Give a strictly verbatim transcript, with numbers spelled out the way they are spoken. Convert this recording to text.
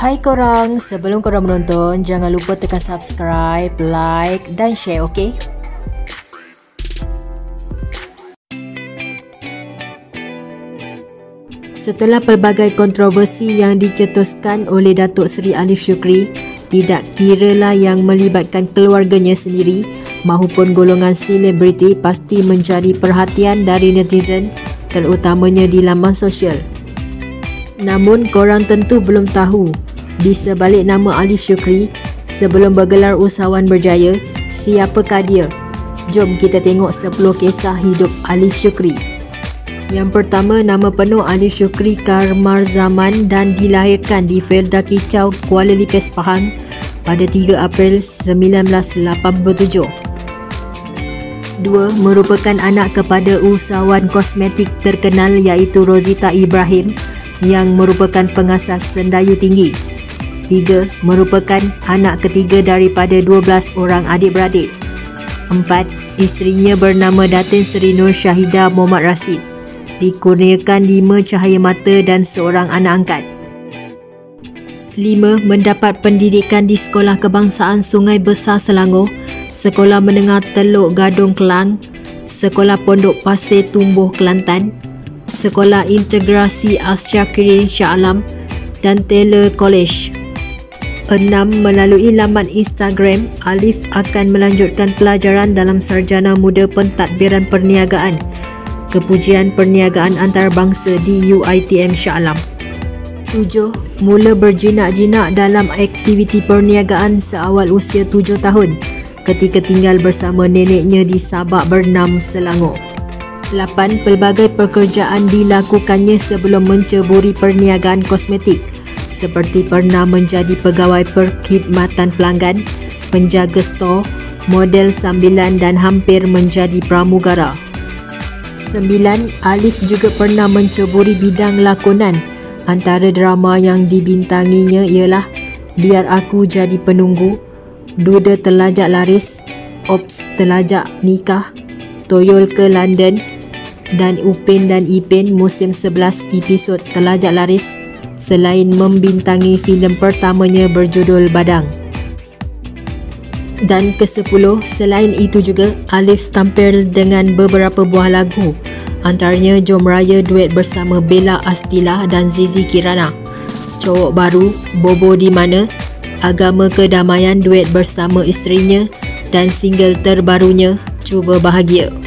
Hai korang, sebelum korang menonton, jangan lupa tekan subscribe, like dan share, okey? Setelah pelbagai kontroversi yang dicetuskan oleh Datuk Seri Alif Shukri, tidak kiralah yang melibatkan keluarganya sendiri mahupun golongan selebriti pasti mencari perhatian dari netizen, terutamanya di laman sosial. Namun korang tentu belum tahu, di sebalik nama Alif Shukri, sebelum bergelar usahawan berjaya, siapakah dia? Jom kita tengok sepuluh kisah hidup Alif Shukri. Yang pertama, nama penuh Alif Shukri Kamarzaman dan dilahirkan di Felda Kicau, Kuala Lipis, Pahang pada tiga April sembilan belas lapan puluh tujuh. Dua, merupakan anak kepada usahawan kosmetik terkenal iaitu Rozita Ibrahim yang merupakan pengasas Sendayu Tinggi. Tiga, merupakan anak ketiga daripada dua belas orang adik-beradik. Empat, isterinya bernama Datin Seri Nur Syahidah Muhammad Rashid, dikurniakan lima cahaya mata dan seorang anak angkat. Lima, mendapat pendidikan di Sekolah Kebangsaan Sungai Besar Selangor, Sekolah Menengah Teluk Gadong Kelang, Sekolah Pondok Pasir Tumbuh Kelantan, Sekolah Integrasi Asyakiri Shah Alam dan Taylor College. Enam, melalui laman Instagram, Alif akan melanjutkan pelajaran dalam Sarjana Muda Pentadbiran Perniagaan, Kepujian Perniagaan Antarabangsa di U I T M Shah Alam. Tujuh, mula berjinak-jinak dalam aktiviti perniagaan seawal usia tujuh tahun ketika tinggal bersama neneknya di Sabak Bernam, Selangor. Lapan, pelbagai pekerjaan dilakukannya sebelum menceburi perniagaan kosmetik, seperti pernah menjadi pegawai perkhidmatan pelanggan, penjaga stor, model sambilan dan hampir menjadi pramugara. Sembilan, Alif juga pernah menceburi bidang lakonan. Antara drama yang dibintanginya ialah Biar Aku Jadi Penunggu, Duda Telajak Laris, Ops Telajak Nikah, Toyol ke London dan Upin dan Ipin musim sebelas episod Telajak Laris, selain membintangi filem pertamanya berjudul Badang. Dan kesepuluh, selain itu juga Alif tampil dengan beberapa buah lagu, antaranya Jom Raya duet bersama Bella Astila dan Zizi Kirana, Cowok Baru, Bobo Di Mana, Agama Kedamaian duet bersama isterinya, dan single terbarunya Cuba Bahagia.